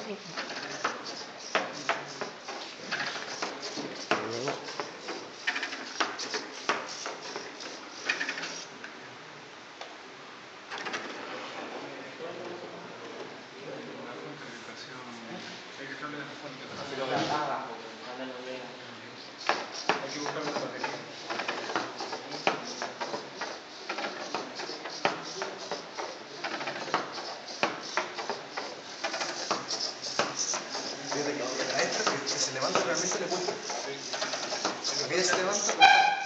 Hay que buscar una batería. A esta que se levanta realmente le cuesta. Mira, se levanta.